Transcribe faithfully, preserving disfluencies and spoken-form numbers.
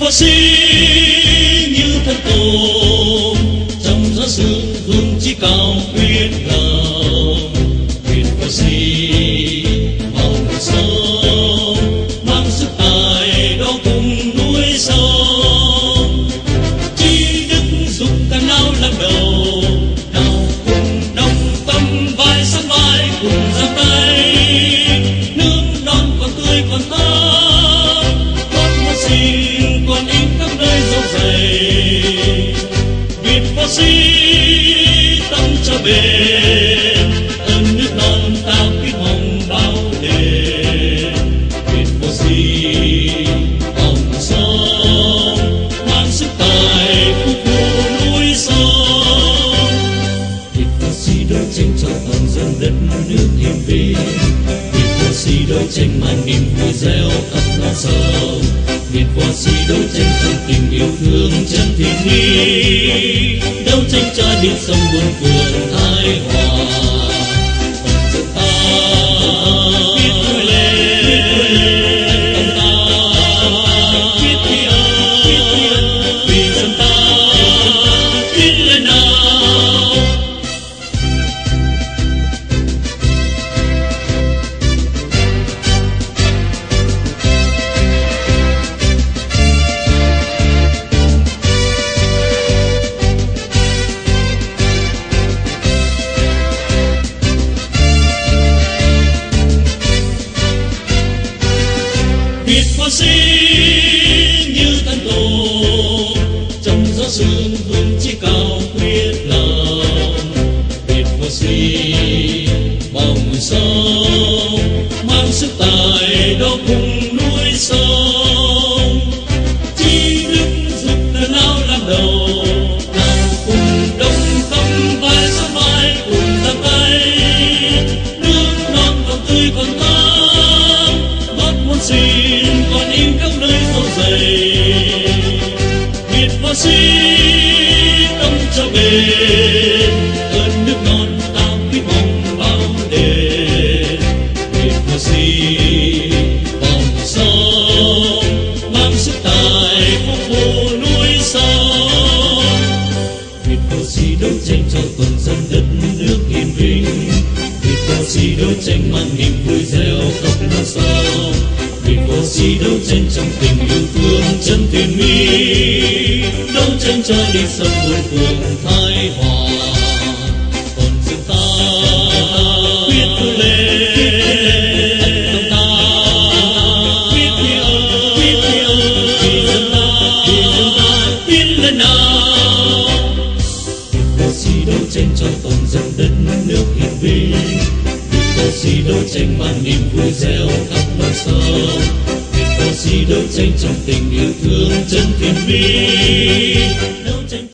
võ sĩ như thân tôm trong gió sương hương chí cao quyết lòng. Việt võ sĩ màu sông mang sức tài đó cùng núi sông, chi đức giúp cả nào làm đầu nào cùng đồng tâm vai sánh vai cùng giang tay, nước non còn tươi còn thơm gót hoa xin còn in khắp nơi dấu dày. Việt võ sĩ tâm cho bền ơn nước non ta quyết mong bao đền. Việt võ sĩ hồng sông mang sức tài phục vụ núi sông. Việt võ sĩ đấu tranh cho toàn dân đất nước hiền vinh. Việt võ sĩ đấu tranh mang niềm vui reo khắp non sông. Việt võ sĩ đấu tranh trong tình yêu thương chân thiện nghi, đấu tranh cho điên sông muôn phường thái hòa. Toàn dân ta biết vui lên, biết vui lên, ta biết tri ân, biết tri ân vì dân ta biết lên nào. Việt võ sĩ như thân tôm trong gió sương hương chí cao quyết lòng. Việt võ sĩ bao mùi sông mang sức tài đó cùng núi sông, chi đức giúp đời nào làm đầu nào cùng đồng tâm vai sánh vai cùng giang tay, nước non còn tươi còn thơm gót muôn xin còn in khắp nơi dấu dày. Việt võ sĩ tâm cho bền ơn nước non ta quyết mong bao đền. Việt võ sĩ vòng sông mang sức tài phục vụ núi sông. Việt võ sĩ đấu tranh cho toàn dân đất nước hiền vinh. Việt võ sĩ đấu tranh mang niềm vui reo khắp non sông. Việt võ sĩ đấu tranh trong tình yêu thương chân thiện mỹ, đấu tranh cho đi sông muôn phường thái hòa. Còn dân ta biết vui lên, ta biết tri ân, biết tri ân vì dân ta, vì dân ta biết lên nào. Việt võ sĩ đấu tranh cho toàn dân đất nước hiền vinh. Việt võ sĩ đấu tranh mang niềm vui reo khắp non sông. Việt võ sĩ đấu tranh trong tình yêu thương chân thiện mỹ.